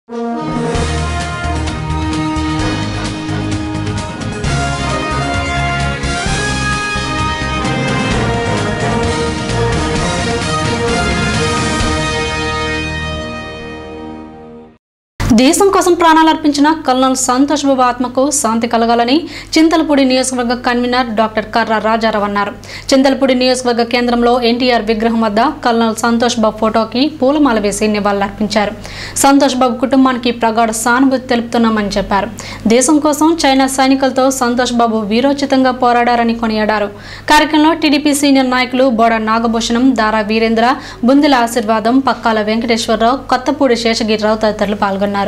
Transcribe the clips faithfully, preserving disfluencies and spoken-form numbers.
దేశం కోసం ప్రాణాలు అర్పించిన కల్నల్ సంతోష్ బాబు ఆత్మకు శాంతి కలగాలని చింతలపూడి నియోజకవర్గ కన్వీనర్ డాక్టర్ కర్ర రాజారావు అన్నారు. చింతలపూడి నియోజకవర్గ కేంద్రంలో ఎన్టీఆర్ విగ్రహం వద్ద కల్నల్ సంతోష్ బాబు ఫోటోకి పూలమాల వేసి నివాళులర్పించారు. సంతోష్ బాబు కుటుంబానికి ప్రగాఢ సానుభూతి తెలుపుతున్నామని చెప్పారు. దేశం కోసం చైనా సైనికులతో సంతోష్ బాబు వీరోచితంగా పోరాడారని కొనియాడారు. కార్యక్రమంలో టీడీపీ సీనియర్ నాయకులు బోడ నాగభూషణం, దారా వీరేంద్ర, బుందిల ఆశీర్వాదం, పక్కాల వెంకటేశ్వరరావు, కొత్తపూడి శేషగిరిరావు తదితరులు పాల్గొన్నారు.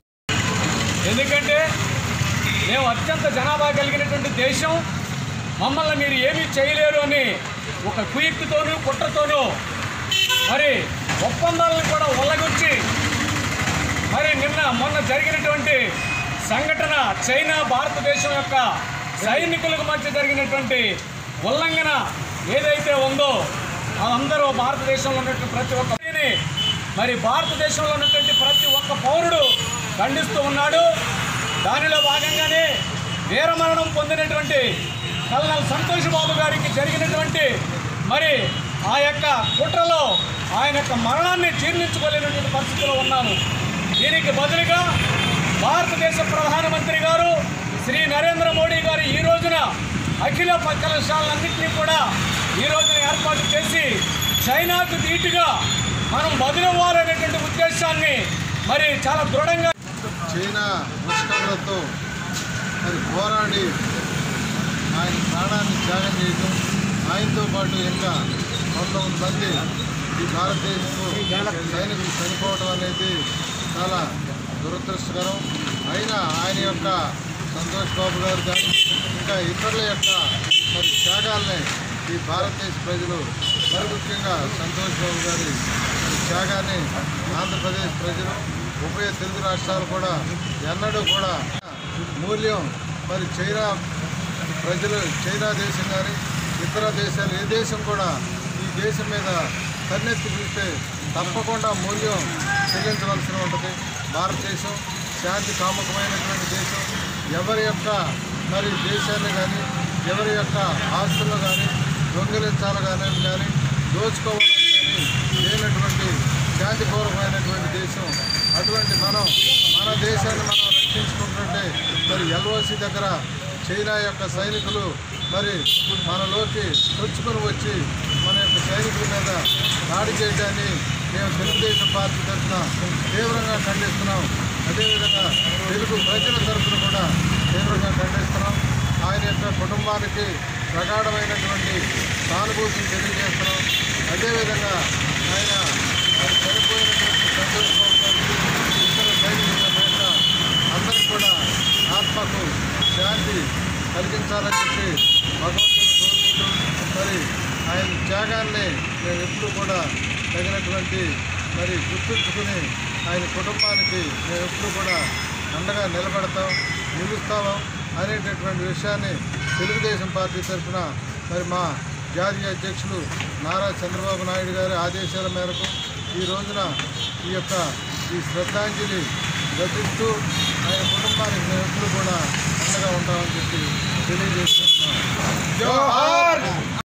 ఎందుకంటే మేము అత్యంత జనాభా కలిగినటువంటి దేశం, మమ్మల్ని మీరు ఏమీ చేయలేరు అని ఒక కుయుక్తితోనూ కుట్రతోనూ మరి ఒప్పందాలను కూడా ఉల్లగొచ్చి మరి నిన్న మొన్న జరిగినటువంటి సంఘటన చైనా భారతదేశం యొక్క సైనికులకు మధ్య జరిగినటువంటి ఉల్లంఘన ఏదైతే ఉందో అందరూ భారతదేశంలో ఉన్నటువంటి ప్రతి ఒక్కరిని మరి భారతదేశంలో ఉన్నటువంటి ప్రతి ఒక్క పౌరుడు ఖండిస్తూ ఉన్నాడు. దానిలో భాగంగానే వీరమరణం పొందినటువంటి కల్నల్ సంతోష్ బాబు గారికి జరిగినటువంటి మరి ఆ యొక్క కుట్రలో ఆయన యొక్క మరణాన్ని జీర్ణించుకోలేనటువంటి పరిస్థితిలో ఉన్నాము. దీనికి బదులుగా భారతదేశ ప్రధానమంత్రి గారు శ్రీ నరేంద్ర మోడీ గారు ఈ రోజున అఖిల పక్షాలన్నింటినీ కూడా ఈ రోజున ఏర్పాటు చేసి చైనాకు ధీటుగా మనం బదులవ్వాలనేటువంటి ఉద్దేశాన్ని మరి చాలా దృఢంగా చైనా ఉష్ణోగ్రతతో మరి పోరాడి ఆయన ప్రాణాన్ని త్యాగం చేయడం, ఆయనతో పాటు ఇంకా పంతొమ్మిది మంది ఈ భారతదేశంలో సైనికులు చనిపోవడం అనేది చాలా దురదృష్టకరం. అయినా ఆయన యొక్క సంతోష్ బాబు గారు కానీ ఇంకా ఇతరుల యొక్క మరి త్యాగాల్ని ఈ భారతదేశ ప్రజలు మరి ముఖ్యంగా సంతోష్ బాబు గారి త్యాగాన్ని ఆంధ్రప్రదేశ్ ప్రజలు, ఉభయ తెలుగు రాష్ట్రాలు కూడా ఎన్నడూ కూడా మూల్యం మరి చైనా ప్రజలు, చైనా దేశం కానీ ఇతర దేశాలు ఏ దేశం కూడా ఈ దేశం మీద కన్నెత్తి చూస్తే తప్పకుండా మూల్యం చెల్లించవలసి ఉంటుంది. భారతదేశం శాంతి కాముకమైనటువంటి దేశం. ఎవరి యొక్క మరి దేశాన్ని కానీ ఎవరి యొక్క ఆస్తులు కానీ దొంగిలించాలి కానీ కానీ దోచుకోవాలని కానీ లేనటువంటి శాంతిపూర్వకమైనటువంటి దేశం. అటువంటి మనం మన దేశాన్ని మనం రక్షించుకుంటుంటే మరి ఎల్ఓసి దగ్గర చైనా యొక్క సైనికులు మరి మనలోకి చొచ్చుకొని వచ్చి మన యొక్క సైనికుల మీద దాడి చేయడాన్ని మేము తెలుగుదేశం పార్టీ తరఫున తీవ్రంగా ఖండిస్తున్నాం. అదేవిధంగా తెలుగు ప్రజల తరఫున కూడా తీవ్రంగా ఖండిస్తున్నాం. ఆయన యొక్క కుటుంబానికి ప్రగాఢమైనటువంటి సానుభూతిని తెలియజేస్తున్నాం. అదేవిధంగా ఆయన చనిపోయినటువంటి సంతోష్ బాబు గారికి, ఇతర సైనికుల మీద అందరికీ కూడా ఆత్మకు శాంతి కలిగించాలని చెప్పి భగవంతుని కోరుకుంటూ మరి ఆయన త్యాగాన్ని మేము ఎప్పుడూ కూడా తగినటువంటి మరి గుర్తుంచుకుని ఆయన కుటుంబానికి మేము ఎప్పుడూ కూడా అండగా నిలబడతాం, నిలుస్తాము అనేటటువంటి విషయాన్ని తెలుగుదేశం పార్టీ తరఫున మరి మా జాతీయ అధ్యక్షులు నారా చంద్రబాబు నాయుడు గారి ఆదేశాల మేరకు ఈ రోజున ఈ యొక్క ఈ శ్రద్ధాంజలి ఘటిస్తూ ఆయన కుటుంబానికి మేము ఎప్పుడు కూడా అండగా ఉంటామని చెప్పి తెలియజేస్తున్నాం.